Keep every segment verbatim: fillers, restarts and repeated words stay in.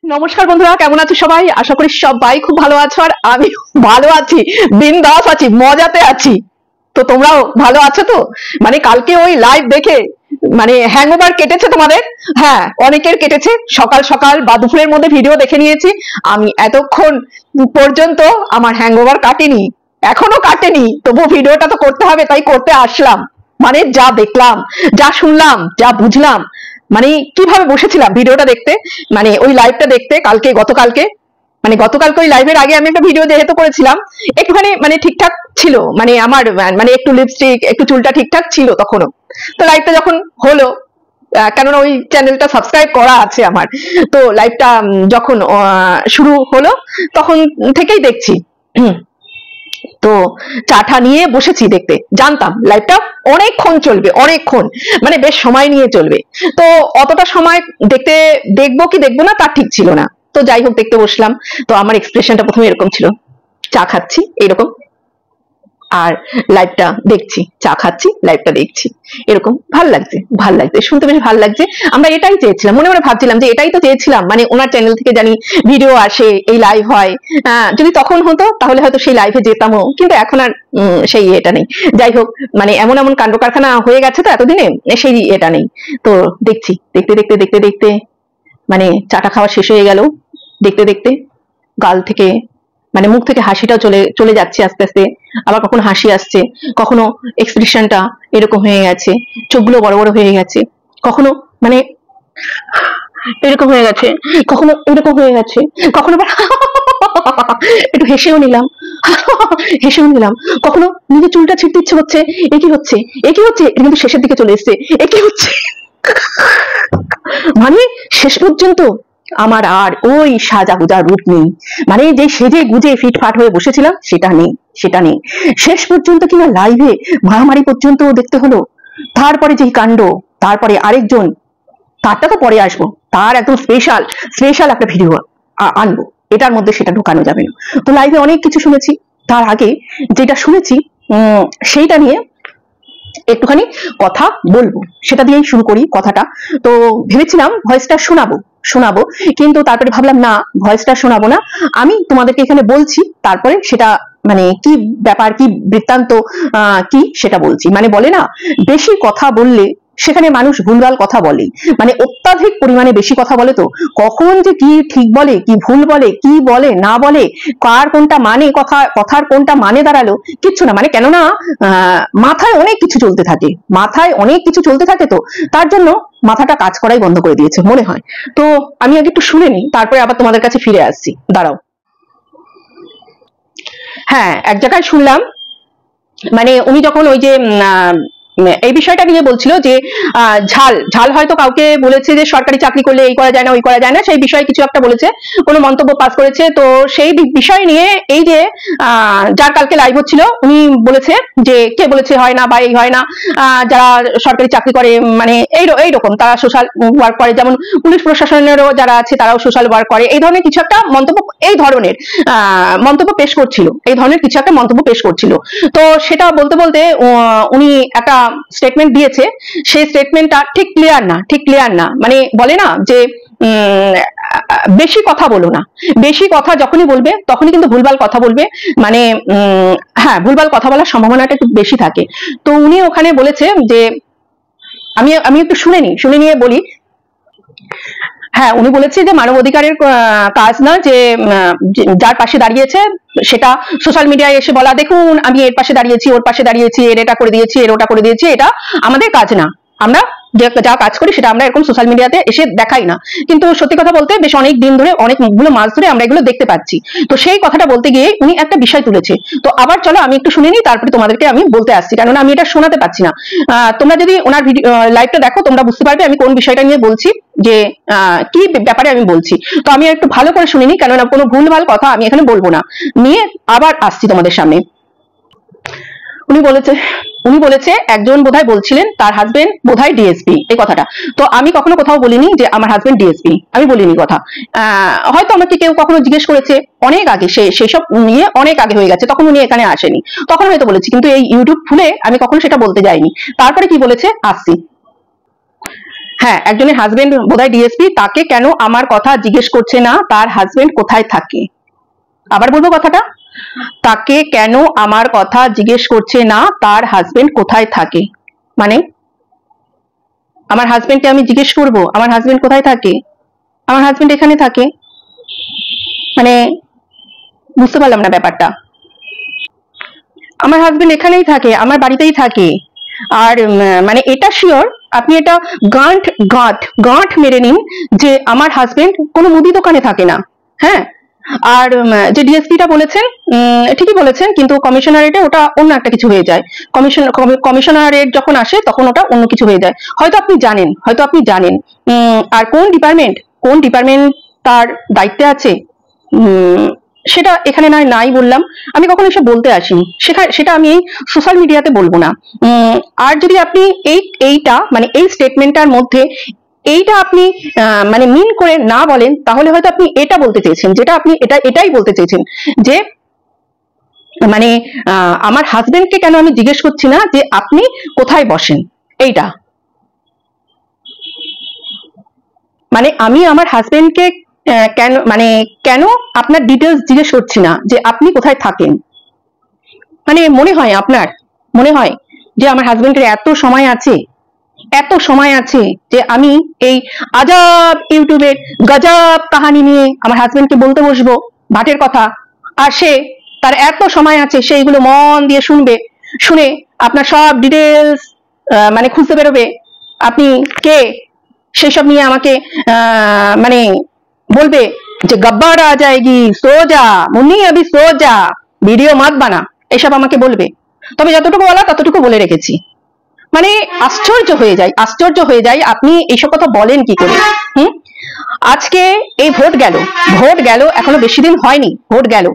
নমস্কার বন্ধুরা, কেমন আছো সবাই? আশা করি সবাই খুব ভালো আছো আর আমি ভালো আছি, বিন্দাস আছি, মজাতে আছি। তো তোমরাও ভালো আছো তো? মানে কালকে ওই লাইভ দেখে মানে হ্যাংওভার কেটেছে তোমাদের? হ্যাঁ, অনেকের কেটেছে। সকাল সকাল বা দুপুরের মধ্যে ভিডিও দেখে নিয়েছি। আমি এতক্ষণ পর্যন্ত আমার হ্যাংওভার কাটেনি, এখনো কাটেনি, তবু ভিডিওটা তো করতে হবে, তাই করতে আসলাম। মানে যা দেখলাম, যা শুনলাম, যা বুঝলাম, মানে কিভাবে বসেছিলাম ভিডিওটা দেখতে, মানে ওই লাইভটা দেখতে কালকে, গতকালকে, মানে গতকালকে ওই লাইভের আগে আমি একটা ভিডিও যেহেতু করেছিলাম, একটুখানি মানে ঠিকঠাক ছিল, মানে আমার মানে একটু লিপস্টিক, একটু চুলটা ঠিকঠাক ছিল তখনও। তো লাইভটা যখন হলো, কেননা ওই চ্যানেলটা সাবস্ক্রাইব করা আছে আমার, তো লাইভটা যখন শুরু হলো তখন থেকেই দেখছি। তো চাটা নিয়ে বসেছি দেখতে, জানতাম লাইভটা অনেকক্ষণ চলবে, অনেকক্ষণ মানে বেশ সময় নিয়ে চলবে। তো অতটা সময় দেখতে দেখবো কি দেখবো না তার ঠিক ছিল না। তো যাই হোক, দেখতে বসলাম। তো আমার এক্সপ্রেশনটা প্রথমে এরকম ছিল, চা খাচ্ছি এরকম, আর লাইভটা দেখছি, চা খাচ্ছি, লাইভটা দেখছি, এরকম ভাল লাগছে, ভাল লাগছে, শুনতে বেশ ভাল লাগছে। আমরা এটাই চেয়েছিলাম, মনে মনে ভাবছিলাম যে এটাই তো চেয়েছিলাম, মানে ওনার চ্যানেল থেকে জানি ভিডিও আসে, এই লাইভ হয়। যদি তখন হতো তাহলে হয়তো সেই লাইভে যেতামও, কিন্তু এখন আর সেই এটা নেই। যাই হোক, মানে এমন এমন কাণ্ড কারখানা হয়ে গেছে তো এতদিনে, সেই এটা নেই। তো দেখছি, দেখতে দেখতে দেখতে দেখতে মানে চাটা খাওয়া শেষ হয়ে গেল। দেখতে দেখতে গাল থেকে মানে মুখ থেকে হাসিটাও চলে চলে যাচ্ছে আস্তে আস্তে, আবার কখনো হাসি আসছে, কখনো এক্সপ্রেশনটা এরকম হয়ে গেছে, চোখগুলো বড় বড় হয়ে গেছে, কখনো মানে এরকম হয়ে গেছে, কখনো এরকম হয়ে গেছে, কখনো একটু হেসেও নিলাম, হেসেও নিলাম, কখনো নিজের চুলটা ছিঁড়তে ইচ্ছে হচ্ছে, এ কি হচ্ছে, এ কি হচ্ছে, এটা কিন্তু শেষের দিকে চলে এসছে, এ কি হচ্ছে, মানে শেষ পর্যন্ত আমার আর ওই সাজা গুজা রূপ নেই, মানে যে সেজে গুজে ফিটফাট হয়ে বসেছিলাম সেটা নেই, সেটা নেই। শেষ পর্যন্ত কিনা লাইভে মারামারি পর্যন্ত দেখতে হলো। তারপরে যে কাণ্ড, তারপরে আরেকজন, তারটা তো পরে আসবো, তার একদম স্পেশাল স্পেশাল একটা ভিডিও আনবো, এটার মধ্যে সেটা ঢোকানো যাবে না। তো লাইভে অনেক কিছু শুনেছি, তার আগে যেটা শুনেছি উম সেইটা নিয়ে একটুখানি কথা বলবো, সেটা দিয়েই শুরু করি কথাটা। তো ভেবেছিলাম ভয়েসটা শোনাবো শোনাবো কিন্তু তারপরে ভাবলাম না, ভয়েসটা শোনাবো না, আমি তোমাদেরকে এখানে বলছি, তারপরে সেটা মানে কি ব্যাপার, কি বৃত্তান্ত, আহ কি সেটা বলছি। মানে বলে না, বেশি কথা বললে সেখানে মানুষ ভুলভাল কথা বলে, মানে অত্যাধিক পরিমাণে বেশি কথা বলে, তো কখন যে কি ঠিক বলে, কি ভুল বলে, কি বলে না বলে, কার কোনটা মানে, কথা কথার কোনটা মানে দাঁড়ালো কিচ্ছু না। মানে কেননা আহ মাথায় অনেক কিছু চলতে থাকে, মাথায় অনেক কিছু চলতে থাকে, তো তার জন্য মাথাটা কাজ করাই বন্ধ করে দিয়েছে মনে হয়। তো আমি আগে একটু শুনে নিই, তারপরে আবার তোমাদের কাছে ফিরে আসছি, দাঁড়াও। হ্যাঁ, এক জায়গায় শুনলাম, মানে উনি যখন ওই যে এই বিষয়টা নিয়ে বলছিল যে ঝাল ঝাল হয়তো কাউকে বলেছে যে সরকারি চাকরি করলে এই করা যায় না, ওই করা যায় না, সেই বিষয়ে কিছু একটা বলেছে, কোনো মন্তব্য পাস করেছে। তো সেই বিষয় নিয়ে এই যে যার কালকে লাইভ হচ্ছিল, উনি বলেছে যে কে বলেছে হয় না বা এই হয় না, যারা সরকারি চাকরি করে মানে এই এইরকম তারা সোশ্যাল ওয়ার্ক করে, যেমন পুলিশ প্রশাসনেরও যারা আছে তারাও সোশ্যাল ওয়ার্ক করে, এই ধরনের কিছু একটা মন্তব্য, এই ধরনের মন্তব্য পেশ করছিল, এই ধরনের কিছু একটা মন্তব্য পেশ করছিল। তো সেটা বলতে বলতে উনি একটা স্টেটমেন্ট দিয়েছে, সেই স্টেটমেন্টটা ঠিক ক্লিয়ার না, ঠিক ক্লিয়ার না, মানে বলে না যে বেশি কথা বলো না, বেশি কথা যখনই বলবে তখনই কিন্তু ভুলভাল কথা বলবে, মানে হ্যাঁ ভুলভাল কথা বলার সম্ভাবনাটা একটু বেশি থাকে। তো উনি ওখানে বলেছে যে আমি আমি একটু শুনে নিই, শুনে নিয়ে বলি। হ্যাঁ, উনি বলেছে যে মানবাধিকারের কাজ না যে যার পাশে দাঁড়িয়েছে সেটা সোশ্যাল মিডিয়ায় এসে বলা, দেখুন আমি এর পাশে দাঁড়িয়েছি, ওর পাশে দাঁড়িয়েছি, এর এটা করে দিয়েছি, এর ওটা করে দিয়েছি, এটা আমাদের কাজ না। আমরা যা কাজ করি সেটা আমরা এরকম সোশ্যাল মিডিয়াতে এসে দেখাই না। কিন্তু সত্যি কথা বলতে বেশ অনেক দিন ধরে, অনেকগুলো মাস ধরে আমরা এগুলো দেখতে পাচ্ছি। তো সেই কথাটা বলতে গিয়ে উনি একটা বিষয় তুলেছে। তো আবার চলো আমি একটু শুনে নিই, তারপরে তোমাদেরকে আমি বলতে আসছি, কেননা আমি এটা শোনাতে পারছি না। তোমরা যদি ওনার ভিডিও লাইভটা দেখো তোমরা বুঝতে পারবে আমি কোন বিষয়টা নিয়ে বলছি, যে কি ব্যাপারে আমি বলছি। তো আমি একটু ভালো করে শুনে নিই, কেননা কোনো ভুলভাল কথা আমি এখানে বলবো না, নিয়ে আবার আসছি তোমাদের সামনে। উনি বলেছে উনি বলেছে একজন বোধহয় বলছিলেন তার হাজবেন্ড বোধহয় ডিএসপি, এই কথাটা তো আমি কখনো কোথাও বলিনি যে আমার হাজবেন্ড ডিএসপি, আমি বলিনি কথা। হয়তো আমাকে কেউ কখনো জিজ্ঞেস করেছে অনেক আগে, সে সেসব নিয়ে অনেক আগে হয়ে গেছে, তখন উনি এখানে আসেনি, তখন হয়তো বলেছি, কিন্তু এই ইউটিউব খুলে আমি কখনো সেটা বলতে যাইনি। তারপরে কি বলেছে আসছি। হ্যাঁ, একজনের হাজবেন্ড বোধহয় ডিএসপি, তাকে কেন আমার কথা জিজ্ঞেস করছে না তার হাজবেন্ড কোথায় থাকে? আবার বলবো কথাটা, তাকে কেন আমার কথা জিজ্ঞেস করছে না তার হাজবেন্ড কোথায় থাকে? মানে আমার হাজবেন্ডকে আমি জিজ্ঞেস করব আমার হাজবেন্ড কোথায় থাকে? আমার হাজবেন্ড এখানে থাকে। মানে বুঝতে পারলাম না ব্যাপারটা। আমার হাজবেন্ড এখানেই থাকে, আমার বাড়িতেই থাকে। আর মানে এটা শিওর, আপনি এটা গাঁট গাঁট গাঁট মেরে নিন যে আমার হাজবেন্ড কোনো মুদি দোকানে থাকে না। হ্যাঁ, আর যে ডিএসপিটা বলেছেন ঠিকই বলেছেন, কিন্তু কমিশনারেটে ওটা অন্য একটা কিছু হয়ে যায়। কমিশন কমিশনারেট যখন আসে তখন ওটা অন্য কিছু হয়ে যায়। হয়তো আপনি জানেন, হয়তো আপনি জানেন। আর কোন ডিপার্টমেন্ট কোন ডিপার্টমেন্ট তার দায়িত্বে আছে সেটা এখানে নয় নাই বললাম, আমি কখনো এসব বলতে আসিনি, সেটা সেটা আমি এই সোশ্যাল মিডিয়াতে বলবো না। আর যদি আপনি এই এইটা মানে এই স্টেটমেন্টটার মধ্যে এইটা আপনি মানে মিন করে না বলেন, তাহলে হয়তো আপনি এটা বলতে চেয়েছেন, যেটা আপনি এটা এটাই বলতে চেয়েছেন যে মানে আমার হাজবেন্ডকে কেন আমি জিজ্ঞেস করছি না যে আপনি কোথায় বসেন। এইটা মানে আমি আমার হাজবেন্ডকে কেন মানে কেন আপনার ডিটেলস জিজ্ঞেস করছি না যে আপনি কোথায় থাকেন। মানে মনে হয় আপনার মনে হয় যে আমার হাজবেন্ডের এত সময় আছে এত সময় আছে যে আমি এই আজাব ইউটিউবের গজব কাহানি নিয়ে আমার হাজবেন্ডকে বলতে বসবো ভাটের কথা, আর সে তার এত সময় আছে সেইগুলো মন দিয়ে শুনবে, শুনে আপনার সব ডিটেলস মানে খুঁজতে বেরোবে আপনি কে, সেসব নিয়ে আমাকে মানে বলবে যে গব্বার আ যায়গি, সো যা মুন্নি আবি সো যা, ভিডিও মাত বানা, এসব আমাকে বলবে। তবে যতটুকু বলা ততটুকু বলে রেখেছি। মানে আশ্চর্য হয়ে যায়, আশ্চর্য হয়ে যায় আপনি এইসব কথা বলেন কি করে। হুম, আজকে এই ভোট গেল, ভোট গেল এখনো বেশি দিন হয়নি, ভোট গেল,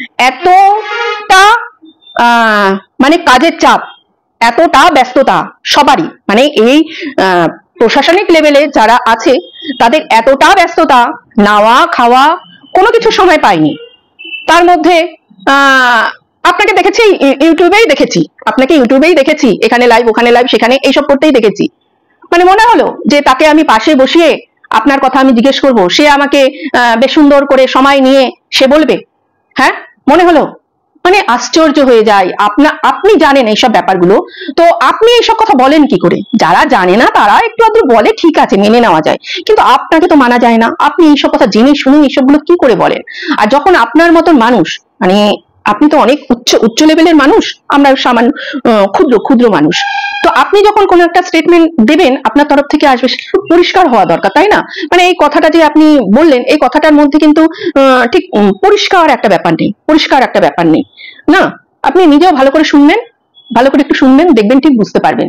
এতটা আহ মানে কাজের চাপ, এতটা ব্যস্ততা সবারই, মানে এই আহ প্রশাসনিক লেভেলে যারা আছে তাদের এতটা ব্যস্ততা, নাওয়া খাওয়া কোনো কিছু সময় পায়নি। তার মধ্যে আহ আপনাকে দেখেছি ইউটিউবেই দেখেছি, আপনাকে ইউটিউবেই দেখেছি, এখানে লাইভ ওখানে লাইভ সেখানে এইসব করতেই দেখেছি। মানে মনে হলো যে তাকে আমি পাশে বসিয়ে আপনার কথা আমি জিজ্ঞেস করব, সে আমাকে বেশ সুন্দর করে সময় নিয়ে সে বলবে। হ্যাঁ, মনে হলো। মানে আশ্চর্য হয়ে যায়। আপনা আপনি জানেন এইসব ব্যাপারগুলো, তো আপনি এইসব কথা বলেন কি করে? যারা জানে না তারা একটু আধটু বলে, ঠিক আছে, মেনে নেওয়া যায়, কিন্তু আপনাকে তো মানা যায় না। আপনি এইসব কথা জেনে শুনে এইসবগুলো কি করে বলেন? আর যখন আপনার মতন মানুষ, মানে আপনি তো অনেক উচ্চ উচ্চ লেভেলের মানুষ, আমরা সামান্য ক্ষুদ্র ক্ষুদ্র মানুষ, তো আপনি যখন কোনো একটা স্টেটমেন্ট দেবেন আপনার তরফ থেকে আসবে, পরিষ্কার হওয়া দরকার, তাই না? মানে এই কথাটা যে আপনি বললেন, এই কথাটার মধ্যে কিন্তু ঠিক পরিষ্কার একটা ব্যাপার নেই, পরিষ্কার একটা ব্যাপার নেই না। আপনি নিজেও ভালো করে শুনবেন, ভালো করে একটু শুনবেন, দেখবেন ঠিক বুঝতে পারবেন।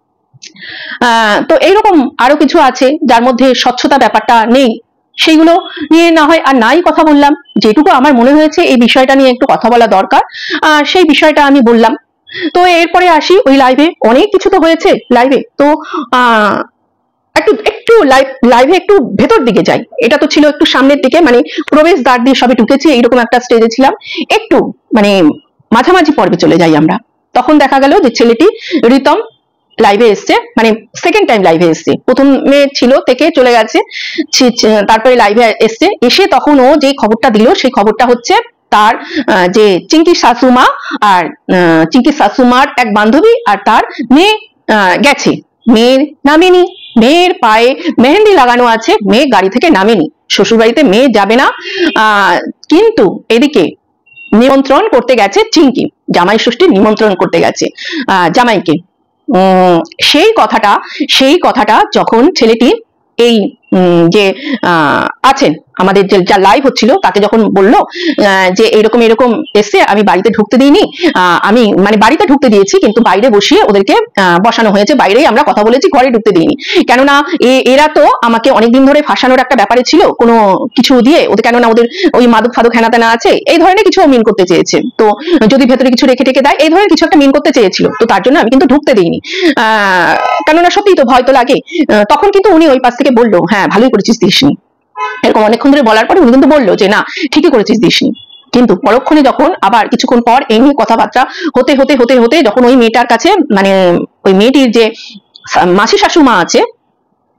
আহ তো এইরকম আরো কিছু আছে যার মধ্যে স্বচ্ছতা ব্যাপারটা নেই, সেইগুলো নিয়ে না হয় আর নাই কথা বললাম। যেটুকু আমার মনে হয়েছে এই বিষয়টা নিয়ে একটু কথা বলা দরকার, আহ সেই বিষয়টা আমি বললাম। তো এরপরে আসি ওই লাইভে, অনেক কিছু তো হয়েছে লাইভে, তো আহ একটু একটু লাইভ লাইভে একটু ভেতর দিকে যাই। এটা তো ছিল একটু সামনের দিকে, মানে প্রবেশ দ্বার দিয়ে সবে ঢুকেছি, এইরকম একটা স্টেজে ছিলাম। একটু মানে মাঝামাঝি পর্বে চলে যাই আমরা, তখন দেখা গেল যে ছেলেটি রিতম লাইভে এসছে, মানে সেকেন্ড টাইম লাইভে এসছে, প্রথমে ছিল থেকে চলে গেছে, তারপরে লাইভে এসছে। এসে তখন ও যে খবরটা দিল সেই খবরটা হচ্ছে তার যে চিঙ্কি শাশুমা আর চিঙ্কি শাশুমার এক বান্ধবী আর তার মেয়ে গেছে, মেয়ের নামেনি, মেয়ের পায়ে মেহেন্দি লাগানো আছে, মেয়ে গাড়ি থেকে নামেনি, শ্বশুর বাড়িতে মেয়ে যাবে না, আহ কিন্তু এদিকে নিমন্ত্রণ করতে গেছে চিঙ্কি, জামাই ষষ্ঠীর নিমন্ত্রণ করতে গেছে আহ জামাইকে। উম সেই কথাটা সেই কথাটা যখন ছেলেটি এই যে আছেন আমাদের যে যা লাইভ হচ্ছিল তাকে যখন বললো যে এরকম এরকম এসছে, আমি বাড়িতে ঢুকতে দিইনি, আমি মানে বাড়িতে ঢুকতে দিয়েছি কিন্তু বাইরে বসিয়ে ওদেরকে বসানো হয়েছে, বাইরেই আমরা কথা বলেছি, ঘরে ঢুকতে দিইনি, কেননা এরা তো আমাকে অনেকদিন ধরে ফাঁসানোর একটা ব্যাপারে ছিল কোনো কিছু দিয়ে, ওদের কেননা ওদের ওই মাদক ফাদক হেনাতে না আছে, এই ধরনের কিছু মিন করতে চেয়েছে, তো যদি ভেতরে কিছু রেখে টেকে দেয় এই ধরনের কিছু একটা মিন করতে চেয়েছিল, তো তার জন্য আমি কিন্তু ঢুকতে দিইনি, আহ কেননা সত্যিই তো ভয় তো লাগে। তখন কিন্তু উনি ওই পাশ থেকে বললো হ্যাঁ ভালোই করেছিস দিসনি, এরকম অনেকক্ষণ ধরে বলার পরে উনি কিন্তু বললো যে না ঠিকই করেছিস দিসনি। কিন্তু পরক্ষণে যখন আবার কিছুক্ষণ পর এই নিয়ে কথাবার্তা হতে হতে হতে হতে যখন ওই মেয়েটার কাছে মানে ওই মেয়েটির যে মাসি শাশুমা আছে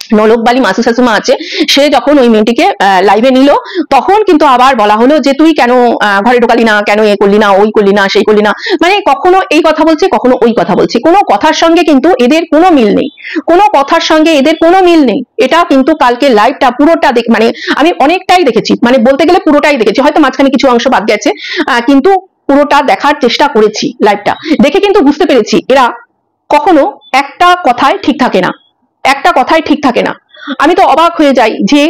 নলক বালি মাসি শাশুমা আছে, সে যখন ওই মেয়েটিকে লাইভে নিল তখন কিন্তু আবার বলা হলো যে তুই কেন ঘরে ঢোকালি না, কেন এ করলি না, ওই করলি না, সেই করলি না, মানে কখনো এই কথা বলছে কখনো ওই কথা বলছে, কোনো কথার সঙ্গে কিন্তু এদের কোনো মিল নেই, কোনো কথার সঙ্গে এদের কোনো মিল নেই। এটা কিন্তু কালকে লাইভটা পুরোটা দেখ মানে আমি অনেকটাই দেখেছি, মানে বলতে গেলে পুরোটাই দেখেছি, হয়তো মাঝখানে কিছু অংশ বাদ গেছে, কিন্তু পুরোটা দেখার চেষ্টা করেছি। লাইভটা দেখে কিন্তু বুঝতে পেরেছি এরা কখনো একটা কথায় ঠিক থাকে না, একটা কথাই ঠিক থাকে না। আমি তো অবাক হয়ে যাই যে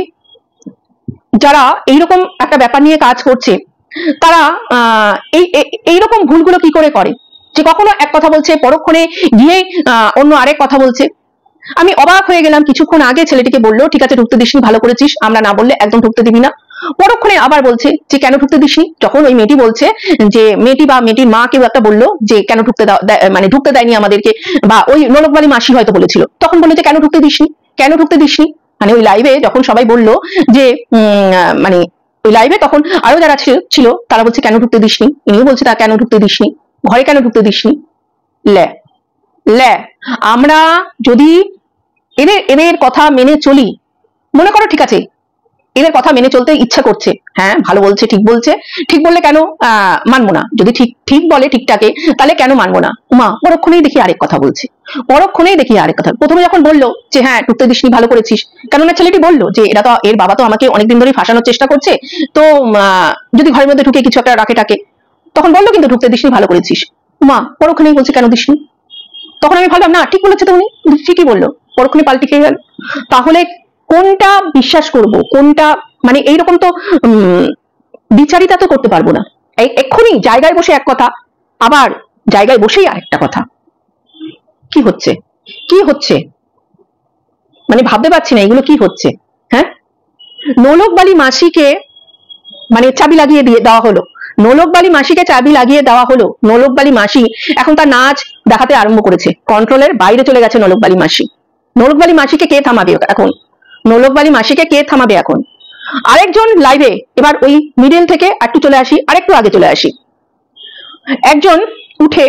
যারা এইরকম একটা ব্যাপার নিয়ে কাজ করছে তারা আহ এই এইরকম ভুলগুলো কি করে করে, যে কখনো এক কথা বলছে পরক্ষণে গিয়ে অন্য আরেক কথা বলছে। আমি অবাক হয়ে গেলাম, কিছুক্ষণ আগে ছেলেটিকে বললো ঠিক আছে ঢুকতে দিসনি, ভালো করেছিস, আমরা না বললে একদম ঢুকতে দিবি না, পরক্ষণে আবার বলছে যে কেন ঢুকতে দিসনি। যখন ওই মেয়েটি বলছে যে মেয়েটি বা মেয়েটির মা কেউ একটা বললো যে কেন ঢুকতে মানে ঢুকতে দেয়নি আমাদেরকে, বা ওই নলকবালি মাসি হয়তো বলেছিল, তখন বললো যে কেন ঢুকতে দিসনি, কেন ঢুকতে দিসনি। মানে ওই লাইভে যখন সবাই বললো যে মানে ওই লাইভে তখন আরো যারা ছিল তারা বলছে কেন ঢুকতে দিসনি, ইনিও বলছে তা কেন ঢুকতে দিসনি, ঘরে কেন ঢুকতে দিসনি। লে লে আমরা যদি এদের এদের কথা মেনে চলি, মনে করো ঠিক আছে এদের কথা মেনে চলতে ইচ্ছা করছে, হ্যাঁ ভালো বলছে, ঠিক বলছে, ঠিক বললে কেন আহ মানবো না, যদি ঠিক ঠিক বলে ঠিকটাকে তাহলে কেন মানবো না। মা পরক্ষণেই দেখি আরেক কথা বলছে, পরক্ষণেই দেখি আরেক কথা। প্রথমে যখন বললো যে হ্যাঁ ঢুকতে দিসনি ভালো করেছিস, কেননা ছেলেটি বললো যে এরা তো এর বাবা তো আমাকে অনেকদিন ধরেই ফাঁসানোর চেষ্টা করছে, তো যদি ঘরের মধ্যে ঢুকে কিছু একটা রাখে টাকে, তখন বললো কিন্তু ঢুকতে দিসনি ভালো করেছিস। মা পরক্ষণেই বলছে কেন দিসনি। তখন আমি ভাবলাম না ঠিক বলেছে তো উনি, ঠিকই বললো, পরক্ষণে পাল্টে খেয়ে গেল। তাহলে কোনটা বিশ্বাস করব, কোনটা মানে এইরকম তো উম বিচারিতা তো করতে পারবো না। এক্ষুনি জায়গায় বসে এক কথা, আবার জায়গায় বসেই আরেকটা কথা। কি হচ্ছে কি হচ্ছে মানে ভাবতে পারছি না এগুলো কি হচ্ছে। হ্যাঁ নলক বালি মাসিকে মানে চাবি লাগিয়ে দিয়ে দেওয়া হলো, নলক বালি মাসিকে চাবি লাগিয়ে দেওয়া হলো। নলক বালি মাসি এখন তার নাচ দেখাতে আরম্ভ করেছে, কন্ট্রোলের বাইরে চলে গেছে নলক বালি মাসি। নলক বালি মাসিকে কে থামাবে এখন, নলক বালি মাসিকে কে থামাবে এখন। আরেকজন লাইভে, এবার ওই মিডল থেকে একটু চলে আসি, আরেকটু আগে চলে আসি, একজন উঠে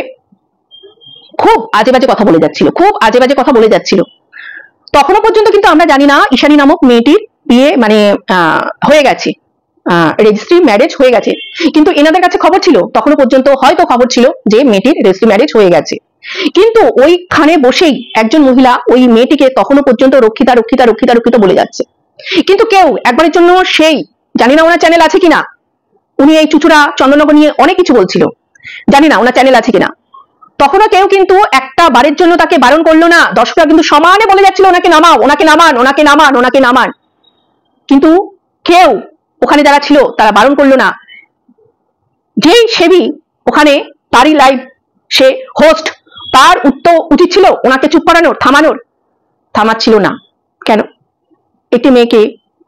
খুব আজে বাজে কথা বলে যাচ্ছিল, খুব আজে বাজে কথা বলে যাচ্ছিল। তখনও পর্যন্ত কিন্তু আমরা জানি না ঈশানী নামক মেয়েটির বিয়ে মানে আহ হয়ে গেছে, রেজিস্ট্রি ম্যারেজ হয়ে গেছে, কিন্তু এনাদের কাছে খবর ছিল, তখনও পর্যন্ত হয়তো খবর ছিল যে মেয়েটির রেজিস্ট্রি ম্যারেজ হয়ে গেছে, কিন্তু ওইখানে বসেই একজন মহিলা ওই মেয়েটিকে তখনও পর্যন্ত রক্ষিতা রক্ষিতা রক্ষিতা রক্ষিতা বলে যাচ্ছে। কিন্তু কেউ একবারের জন্য, সেই জানি না ওনার চ্যানেল আছে কিনা, উনি এই চুচুড়া চন্দননগর নিয়ে অনেক কিছু বলছিল, জানি না ওনার চ্যানেল আছে কিনা, তখনও কেউ কিন্তু একটা বারের জন্য তাকে বারণ করলো না। দর্শকরা কিন্তু সমানে বলে যাচ্ছিল ওনাকে নামাও, ওনাকে নামান, ওনাকে নামান, ওনাকে নামান, কিন্তু কেউ ওখানে যারা ছিল তারা বারণ করলো না। যেই সেবি ওখানে তারই লাইভ সে হোস্ট, তার উত্তর উচিত ছিল ওনাকে চুপ করানোর, থামানোর, থামাচ্ছিল না। কেন? একটি মেয়েকে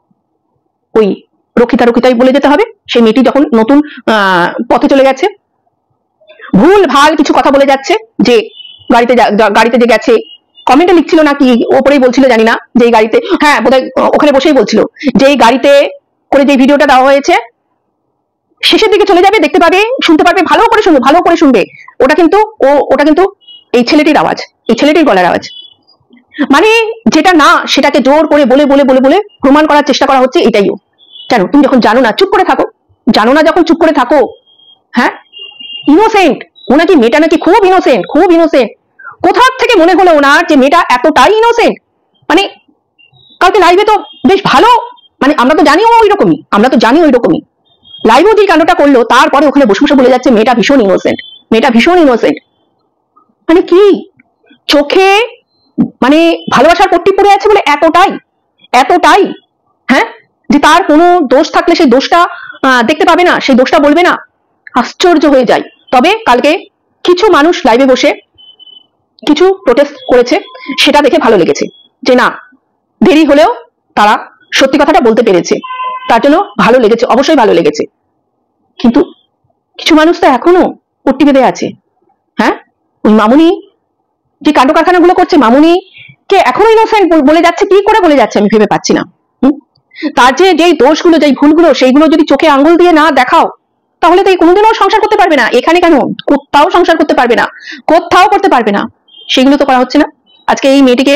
ওই রক্ষিতা রক্ষিতাই বলে যেতে হবে? সেই মেয়েটি যখন নতুন আহ পথে চলে গেছে, ভুল ভাল কিছু কথা বলে যাচ্ছে, যে গাড়িতে গাড়িতে যে গেছে, কমেন্টে লিখছিল না কি ওপরেই বলছিল জানি না, যে গাড়িতে, হ্যাঁ বোধহয় ওখানে বসেই বলছিল যে এই গাড়িতে করে যে ভিডিওটা দেওয়া হয়েছে শেষের দিকে চলে যাবে, দেখতে পাবে, শুনতে পারবে, ভালো করে শুনবে, ভালো করে শুনবে, ওটা কিন্তু ও ওটা কিন্তু এই ছেলেটির আওয়াজ, এই ছেলেটির গলার আওয়াজ। মানে যেটা না সেটাকে জোর করে বলে বলে বলে বলে প্রমাণ করার চেষ্টা করা হচ্ছে, এটাইও। কেন? তুমি যখন জানো না চুপ করে থাকো, জানো না যখন চুপ করে থাকো। হ্যাঁ ইনোসেন্ট, ও নাকি মেয়েটা নাকি খুব ইনোসেন্ট, খুব ইনোসেন্ট। কোথা থেকে মনে হলো ওনার যে মেয়েটা এতটাই ইনোসেন্ট? মানে কালকে লাইভে তো বেশ ভালো, মানে আমরা তো জানি ও ওই রকমই, আমরা তো জানি ওই রকমই, লাইভও যে কাণ্ডটা করলো তারপরে ওখানে বসে বসে বলে যাচ্ছে মেয়েটা ভীষণ ইনোসেন্ট, মেয়েটা ভীষণ ইনোসেন্ট। মানে কি চোখে মানে ভালোবাসার পট্টি পড়ে আছে বলে এতটাই এতটাই হ্যাঁ, যে তার কোনো দোষ থাকলে সেই দোষটা দেখতে পাবে না, সেই দোষটা বলবে না। আশ্চর্য হয়ে যায়। তবে কালকে কিছু মানুষ লাইভে বসে কিছু প্রোটেস্ট করেছে, সেটা দেখে ভালো লেগেছে, যে না দেরি হলেও তারা সত্যি কথাটা বলতে পেরেছে, তার জন্য ভালো লেগেছে, অবশ্যই ভালো লেগেছে। কিন্তু কিছু মানুষ তো এখনো পট্টি বেঁধে আছে। হ্যাঁ ওই মামুনি যে কাণ্ড কারখানাগুলো করছে, মামুনি কে এখনো ইনোসেন্ট বলে যাচ্ছে, কি করে বলে যাচ্ছে আমি ভেবে পাচ্ছি না। তার যে যেই দোষগুলো, যেই ভুলগুলো, সেইগুলো যদি চোখে আঙ্গুল দিয়ে না দেখাও তাহলে তো এই কোনোদিনও সংসার করতে পারবে না। এখানে কেন, কোথাও সংসার করতে পারবে না, কোথাও করতে পারবে না, সেগুলো তো করা হচ্ছে না। আজকে এই মেয়েটিকে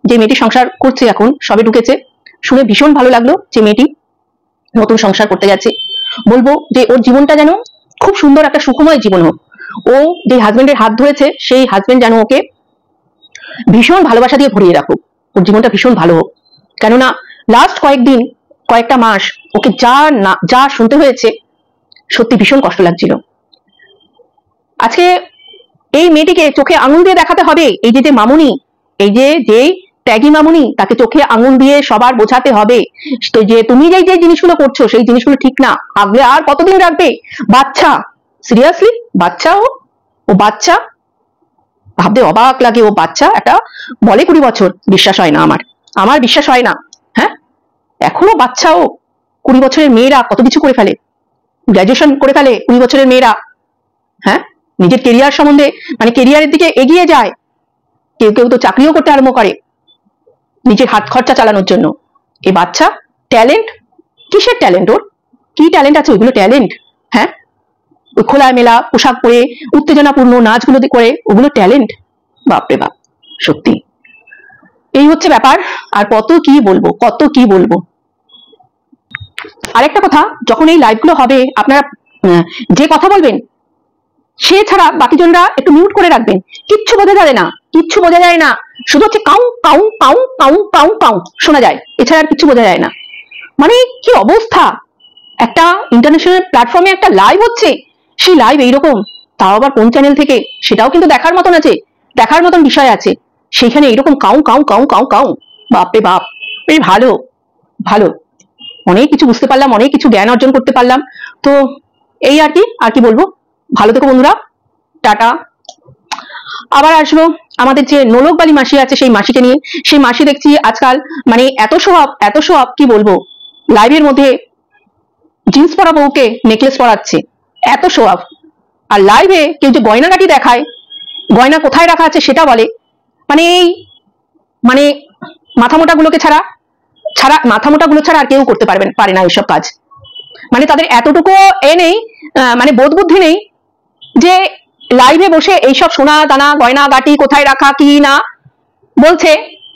যে মেয়েটি সংসার করছে, এখন সবে ঢুকেছে, শুনে ভীষণ ভালো লাগলো যে মেয়েটি নতুন সংসার করতে গেছে। বলবো যে ওর জীবনটা যেন খুব সুন্দর একটা সুখময় জীবন হোক। ও যে হাজবেন্ডের হাত ধরেছে সেই হাজবেন্ড যেন ওকে ভীষণ ভালোবাসা দিয়ে ভরিয়ে রাখুক, ওর জীবনটা ভীষণ ভালো হোক। কেননা লাস্ট কয়েকদিন কয়েকটা মাস ওকে যা না যা শুনতে হয়েছে, সত্যি ভীষণ কষ্ট লাগছিল। আজকে এই মেয়েটিকে চোখে আঙুল দিয়ে দেখাতে হবে, এই যে যে মামুনি, এই যে যে ত্যাগী মামুনি, তাকে চোখে আঙুল দিয়ে সবার বোঝাতে হবে যে তুমি যে যে জিনিসগুলো করছো সেই জিনিসগুলো ঠিক না। আগলে আর কতদিন রাখবে? বাচ্চা, সিরিয়াসলি বাচ্চা, ও ও বাচ্চা, ভাবতে অবাক লাগে। ও বাচ্চা, একটা বলে কুড়ি বছর, বিশ্বাস হয় না আমার, আমার বিশ্বাস হয় না। হ্যাঁ, এখনো বাচ্চা ও। কুড়ি বছরের মেয়েরা কত কিছু করে ফেলে, গ্রাজুয়েশন করে ফেলে কুড়ি বছরের মেয়েরা। হ্যাঁ, নিজের কেরিয়ার সম্বন্ধে মানে কেরিয়ারের দিকে এগিয়ে যায়। কেউ কেউ তো চাকরিও করতে আরম্ভ করে নিজের হাত খরচা চালানোর জন্য। এই বাচ্চা ট্যালেন্ট, কিসের ট্যালেন্ট ওর? কি ট্যালেন্ট আছে ওইগুলো ট্যালেন্ট? হ্যাঁ, ওই খোলা মেলা পোশাক পরে উত্তেজনাপূর্ণ নাচগুলো করে, ওগুলো ট্যালেন্ট? বাপরে বাপ, সত্যি এই হচ্ছে ব্যাপার। আর কত কি বলবো, কত কি বলবো। আরেকটা কথা, যখন এই লাইভগুলো হবে আপনারা যে কথা বলবেন সে ছাড়া বাকি জনরা একটু মিউট করে রাখবেন। কিচ্ছু বোঝা যাবে না, কিচ্ছু বোঝা যায় না, শুধু হচ্ছে কাউ কাউ কাউ কাউ কাউ কাউ শোনা যায়, এছাড়া আর কিছু বোঝা যায় না। মানে কি অবস্থা, একটা ইন্টারন্যাশনাল প্ল্যাটফর্মে একটা লাইভ হচ্ছে, সেই লাইভ এইরকম, তাও আবার কোন চ্যানেল থেকে, সেটাও কিন্তু দেখার মতন আছে, দেখার মতন বিষয় আছে। সেখানে এইরকম কাউ কাউ কাউ কাউ কাউ, বাপরে বাপ, বেশ ভালো ভালো, অনেক কিছু বুঝতে পারলাম, অনেক কিছু জ্ঞান অর্জন করতে পারলাম। তো এই আর কি, আর কি বলবো। ভালো থেকো বন্ধুরা, টাটা। আবার আসবো আমাদের যে নোলক বালি মাসি আছে সেই মাসিকে নিয়ে। সেই মাসি দেখছি আজকাল মানে এত স্বভাব, এত স্বভাব, কি বলবো, লাইভের মধ্যে জিন্স পরা বউকে নেকলেস পরাচ্ছে, এত স্বভাব। আর লাইভে কেউ যে গয়নাগাটি দেখায়, গয়না কোথায় রাখা আছে সেটা বলে, মানে এই মানে মাথা মোটা গুলোকে ছাড়া ছাড়া মাথা মোটা গুলো ছাড়া আর কেউ করতে পারবেন পারে না এইসব কাজ। মানে তাদের এতটুকু এ নেই, মানে বোধ বুদ্ধি নেই যে লাইভে বসে এইসব সোনা দানা গয়না গাটি কোথায় রাখা কি না বলছে।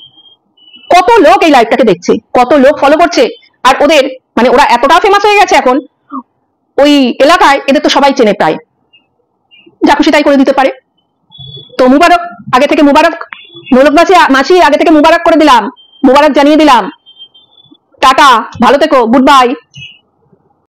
কত লোক এই লাইভটাকে দেখছে, কত লোক ফলো করছে, আর ওদের মানে ওরা এতটা ফেমাস হয়ে গেছে এখন ওই এলাকায়, এদের তো সবাই চেনে প্রায়, যা খুশি তাই করে দিতে পারে। তো মুবারক, আগে থেকে মুবারক, নোলক মাসি মাসি আগে থেকে মুবারক করে দিলাম, মুবারক জানিয়ে দিলাম। টাটা, ভালো থেকো, গুড বাই।